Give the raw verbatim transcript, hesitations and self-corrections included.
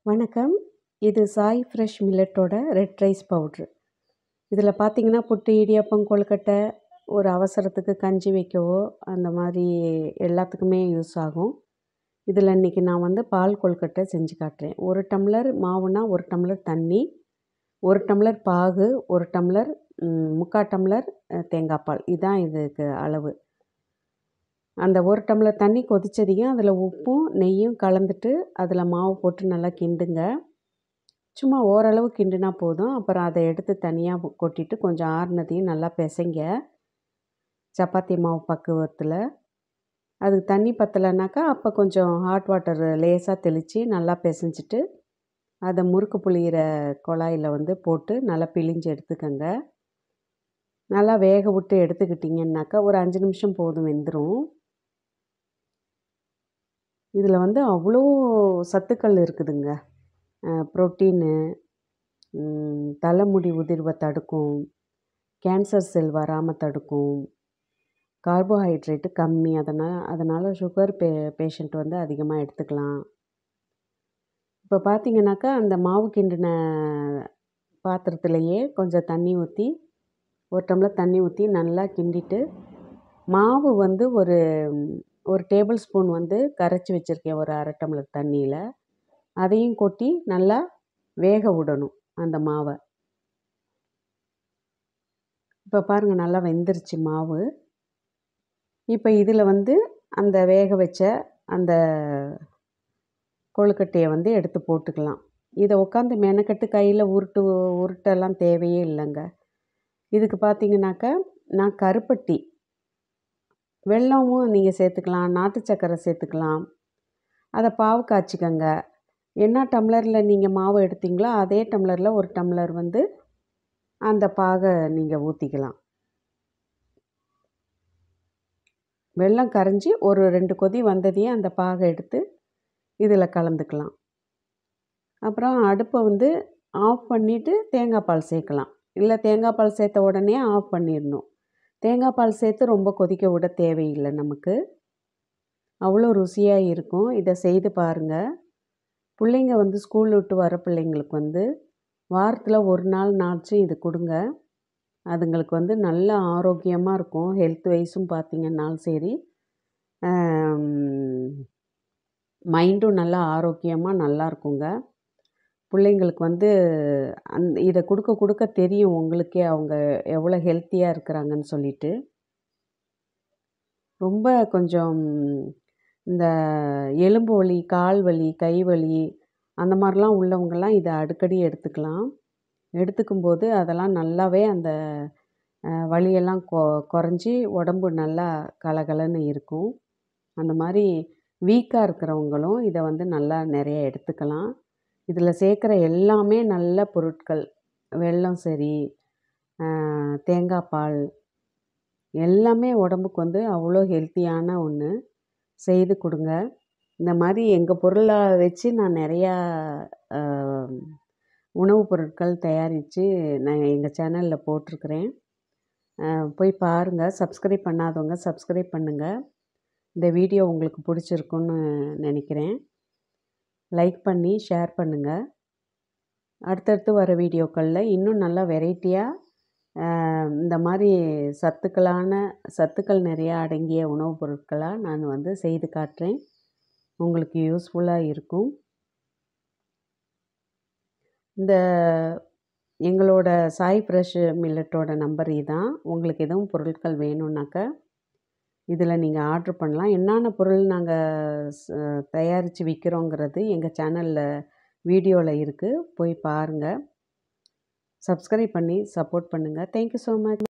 வணக்கம். இது சாய் ஃப்ரெஷ் மில்லட்டோட ரெட் ரைஸ் பவுட்ரு. இதில் பார்த்தீங்கன்னா, புட்டு, இடியாப்பம், கொழுக்கட்டை, ஒரு அவசரத்துக்கு கஞ்சி வைக்கவோ, அந்த மாதிரி எல்லாத்துக்குமே யூஸ் ஆகும். இதில் இன்றைக்கி நான் வந்து பால் கொழுக்கட்டை செஞ்சு காட்டுறேன். ஒரு டம்ளர் மாவுனா, ஒரு டம்ளர் தண்ணி, ஒரு டம்ளர் பாகு, ஒரு டம்ளர் ம் முக்கால் டம்ளர் அ தேங்காய் பால். இதுதான் இதுக்கு அளவு. அந்த ஒரு டம்ளர் தண்ணி கொதிச்சதையும் அதில் உப்பும் நெய்யும் கலந்துட்டு அதில் மாவு போட்டு நல்லா கிண்டுங்க. சும்மா ஓரளவு கிண்டுனா போதும். அப்புறம் அதை எடுத்து தனியாக கொட்டிட்டு கொஞ்சம் ஆறுனதையும் நல்லா பிசைங்க. சப்பாத்தி மாவு பக்குவத்தில். அதுக்கு தண்ணி பத்தலைனாக்கா அப்போ கொஞ்சம் ஹாட் வாட்டர் லேசாக தெளித்து நல்லா பிசைஞ்சிட்டு அதை முறுக்கு புளியிற குழாயில் வந்து போட்டு நல்லா பிழிஞ்சு எடுத்துக்கங்க. நல்லா வேக விட்டு எடுத்துக்கிட்டிங்கன்னாக்கா ஒரு அஞ்சு நிமிஷம் போதும், வெந்துடும். இதில் வந்து அவ்வளோ சத்துக்கள் இருக்குதுங்க. புரோட்டீனு, தலைமுடி உதிர்வை தடுக்கும், கேன்சர் செல் வராமல் தடுக்கும், கார்போஹைட்ரேட்டு கம்மி. அதனால் அதனால் சுகர் பே பேஷண்ட் வந்து அதிகமாக எடுத்துக்கலாம். இப்போ பார்த்தீங்கன்னாக்கா அந்த மாவு கிண்டின பாத்திரத்துலையே கொஞ்சம் தண்ணி ஊற்றி, ஒரு டம்ளர் தண்ணி ஊற்றி நல்லா கிண்டிட்டு, மாவு வந்து ஒரு ஒரு டேபிள் ஸ்பூன் வந்து கரைச்சி வச்சுருக்கேன் ஒரு அரை டம்ளர் தண்ணியில். அதையும் கொட்டி நல்லா வேக விடணும் அந்த மாவை. இப்போ பாருங்கள், நல்லா வெந்துருச்சு மாவு. இப்போ இதில் வந்து அந்த வேக வச்ச அந்த கொழுக்கட்டையை வந்து எடுத்து போட்டுக்கலாம். இதை உட்காந்து மெனக்கட்டு கையில் உருட்டு உருட்டெல்லாம் தேவையே இல்லைங்க. இதுக்கு பார்த்தீங்கன்னாக்கா நான் கருப்பட்டி, வெல்லமும் நீங்கள் சேர்த்துக்கலாம், நாட்டு சர்க்கரை சேர்த்துக்கலாம். அதை பாவு காய்ச்சிக்கங்க. என்ன டம்ளரில் நீங்கள் மாவு எடுத்தீங்களோ அதே டம்ளரில் ஒரு டம்ளர் வந்து அந்த பாகை நீங்கள் ஊற்றிக்கலாம். வெல்லம் கரைஞ்சி ஒரு ரெண்டு கொதி வந்ததையும் அந்த பாகை எடுத்து இதில் கலந்துக்கலாம். அப்புறம் அடுப்பை வந்து ஆஃப் பண்ணிவிட்டு தேங்காய் பால் சேர்க்கலாம். இல்லை தேங்காய் பால் சேர்த்த உடனே ஆஃப் பண்ணிடணும். தேங்காய் பால் சேர்த்து ரொம்ப கொதிக்க விட தேவையில்லை நமக்கு. அவ்வளோ ருசியாக இருக்கும். இதை செய்து பாருங்கள். பிள்ளைங்க வந்து ஸ்கூல் விட்டு வர பிள்ளைங்களுக்கு வந்து வாரத்தில் ஒரு நாள் நாச்சும் இது கொடுங்க. அதுங்களுக்கு வந்து நல்ல ஆரோக்கியமாக இருக்கும். ஹெல்த் வைஸும் பார்த்திங்கன்னாலும் சரி, மைண்டும் நல்லா ஆரோக்கியமாக நல்லா இருக்குங்க. பிள்ளைங்களுக்கு வந்து அந் இதை கொடுக்க கொடுக்க தெரியும் உங்களுக்கே அவங்க எவ்வளோ ஹெல்த்தியாக இருக்கிறாங்கன்னு சொல்லிட்டு. ரொம்ப கொஞ்சம் இந்த எலும்பு வலி, கால் வலி, கை வலி அந்த மாதிரிலாம் உள்ளவங்கள்லாம் இதை அடிக்கடி எடுத்துக்கலாம். எடுத்துக்கும்போது அதெல்லாம் நல்லாவே அந்த வலியெல்லாம் கொ குறைஞ்சி உடம்பு நல்லா கலகலன்னு இருக்கும். அந்த மாதிரி வீக்காக இருக்கிறவங்களும் இதை வந்து நல்லா நிறைய எடுத்துக்கலாம். இதில் சேர்க்குற எல்லாமே நல்ல பொருட்கள். வெல்லம் சரி, தேங்காய் பால் எல்லாமே உடம்புக்கு வந்து அவ்வளோ ஹெல்த்தியான ஒன்று. செய்து கொடுங்க. இந்த மாதிரி எங்கள் பொருளை வச்சு நான் நிறையா உணவுப் பொருட்கள் தயாரித்து நான் எங்கள் சேனலில் போட்டிருக்கிறேன். போய் பாருங்கள். சப்ஸ்கிரைப் பண்ணாதவங்க சப்ஸ்கிரைப் பண்ணுங்கள். இந்த வீடியோ உங்களுக்கு பிடிச்சிருக்குன்னு நினைக்கிறேன். லைக் பண்ணி ஷேர் பண்ணுங்கள். அடுத்தடுத்து வர வீடியோக்களில் இன்னும் நல்லா வெரைட்டியாக இந்த மாதிரி சத்துக்களான சத்துக்கள் நிறையா அடங்கிய உணவுப் பொருட்களாக நான் வந்து செய்து காட்டுறேன். உங்களுக்கு யூஸ்ஃபுல்லாக இருக்கும். இந்த எங்களோட சாய் ஃப்ரெஷ் மில்லட்டோட நம்பர் இதான். உங்களுக்கு எதுவும் பொருட்கள் வேணும்னாக்கா இதில் நீங்கள் ஆர்ட்ரு பண்ணலாம். என்னென்ன பொருள் நாங்கள் ச தயாரித்து விற்கிறோங்கிறது எங்கள் சேனலில் வீடியோவில் இருக்குது. போய் பாருங்கள். சப்ஸ்கிரைப் பண்ணி சப்போர்ட் பண்ணுங்கள். Thank you so much.